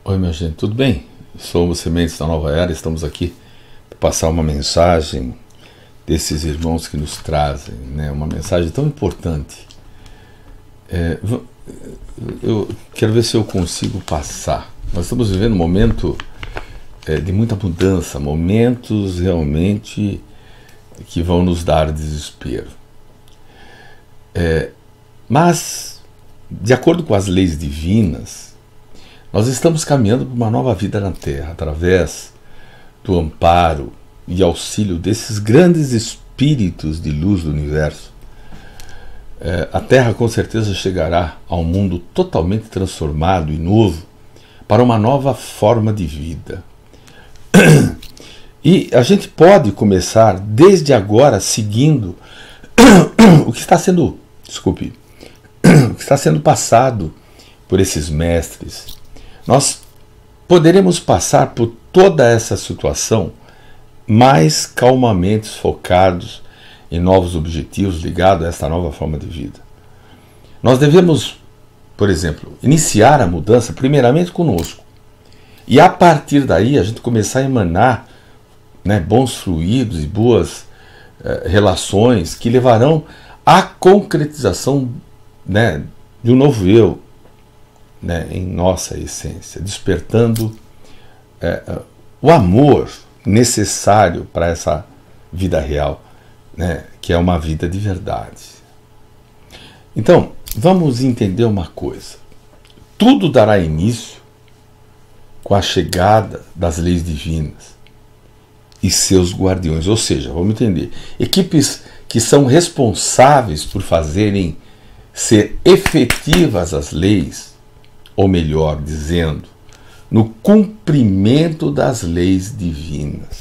Oi, minha gente, tudo bem? Somos Sementes da Nova Era, estamos aqui para passar uma mensagem desses irmãos que nos trazem, né? Uma mensagem tão importante. Eu quero ver se eu consigo passar. Nós estamos vivendo um momento de muita mudança, momentos realmente que vão nos dar desespero. Mas, de acordo com as leis divinas, nós estamos caminhando para uma nova vida na Terra, através do amparo e auxílio desses grandes espíritos de luz do universo. A Terra com certeza chegará a um mundo totalmente transformado e novo, para uma nova forma de vida. E a gente pode começar desde agora seguindo o que está sendo, o que está sendo passado por esses mestres. Nós poderemos passar por toda essa situação mais calmamente focados em novos objetivos ligados a esta nova forma de vida. Nós devemos, por exemplo, iniciar a mudança primeiramente conosco. E a partir daí a gente começar a emanar, né, bons fluidos e boas relações que levarão à concretização, né, de um novo eu, né, em nossa essência, despertando o amor necessário para essa vida real, né, que é uma vida de verdade. Então, vamos entender uma coisa. Tudo dará início com a chegada das leis divinas e seus guardiões, ou seja, vamos entender, equipes que são responsáveis por fazerem ser efetivas as leis, ou melhor dizendo, no cumprimento das leis divinas.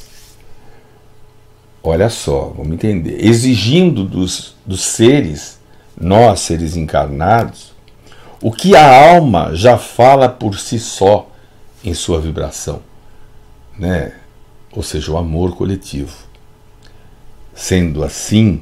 Olha só, vamos entender, exigindo dos seres, nós seres encarnados, o que a alma já fala por si só em sua vibração, né? Ou seja, o amor coletivo. Sendo assim,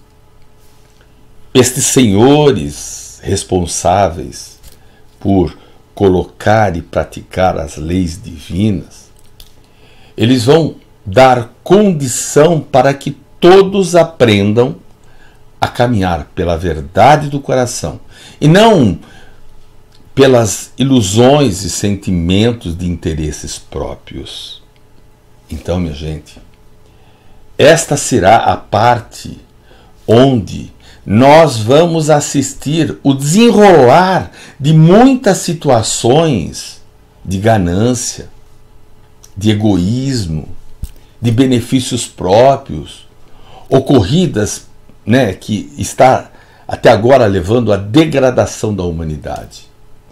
estes senhores responsáveis por colocar e praticar as leis divinas, eles vão dar condição para que todos aprendam a caminhar pela verdade do coração e não pelas ilusões e sentimentos de interesses próprios. Então, minha gente, esta será a parte onde nós vamos assistir o desenrolar de muitas situações de ganância, de egoísmo, de benefícios próprios, ocorridas, né, que está até agora levando à degradação da humanidade.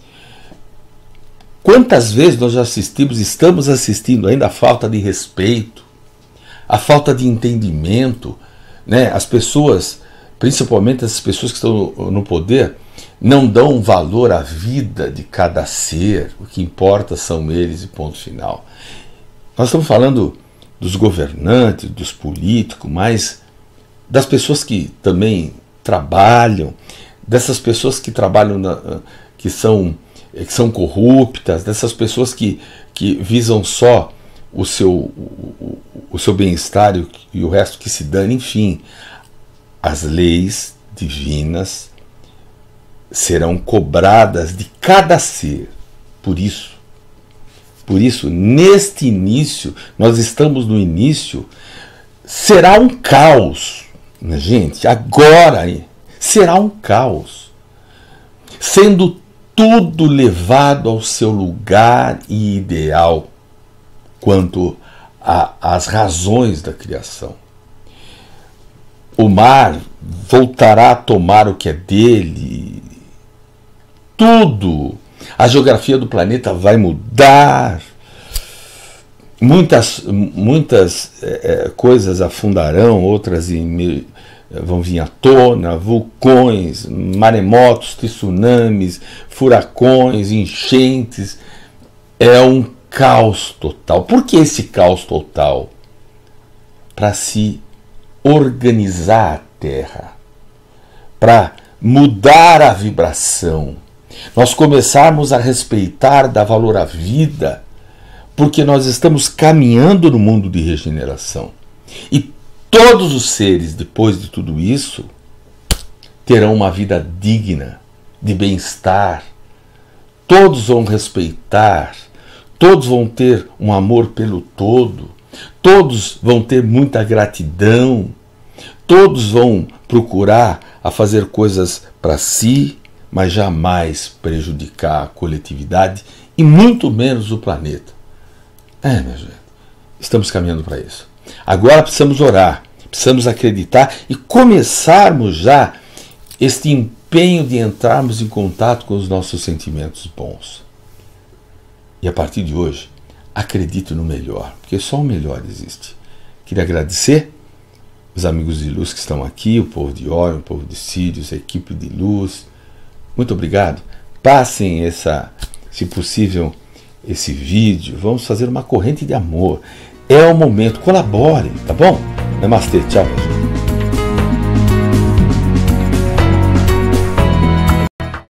Quantas vezes nós já assistimos, estamos assistindo ainda a falta de respeito, a falta de entendimento, né? As pessoas, principalmente as pessoas que estão no poder, não dão valor à vida de cada ser, o que importa são eles e ponto final. Nós estamos falando dos governantes, dos políticos, mas das pessoas que também trabalham, dessas pessoas que trabalham, que são corruptas, dessas pessoas que visam só o seu bem-estar e o resto que se dane. Enfim, as leis divinas serão cobradas de cada ser. Por isso, neste início, nós estamos no início, será um caos, né, gente? Agora será um caos, sendo tudo levado ao seu lugar e ideal quanto às razões da criação. O mar voltará a tomar o que é dele. Tudo. A geografia do planeta vai mudar. Muitas coisas afundarão, outras vão vir à tona, vulcões, maremotos, tsunamis, furacões, enchentes. É um caos total. Por que esse caos total? Para se organizar a Terra, para mudar a vibração, nós começarmos a respeitar, dar valor à vida, porque nós estamos caminhando no mundo de regeneração. E todos os seres, depois de tudo isso, terão uma vida digna, de bem-estar. Todos vão respeitar, todos vão ter um amor pelo todo, todos vão ter muita gratidão, todos vão procurar a fazer coisas para si, mas jamais prejudicar a coletividade e muito menos o planeta. Minha gente, estamos caminhando para isso. Agora precisamos orar, precisamos acreditar e começarmos já este empenho de entrarmos em contato com os nossos sentimentos bons. E a partir de hoje, acredite no melhor, porque só o melhor existe. Queria agradecer os amigos de luz que estão aqui, o povo de Orion, o povo de Sírios, a equipe de luz. Muito obrigado. Passem se possível, esse vídeo. Vamos fazer uma corrente de amor. É o momento. Colaborem, tá bom? Namastê, tchau, gente.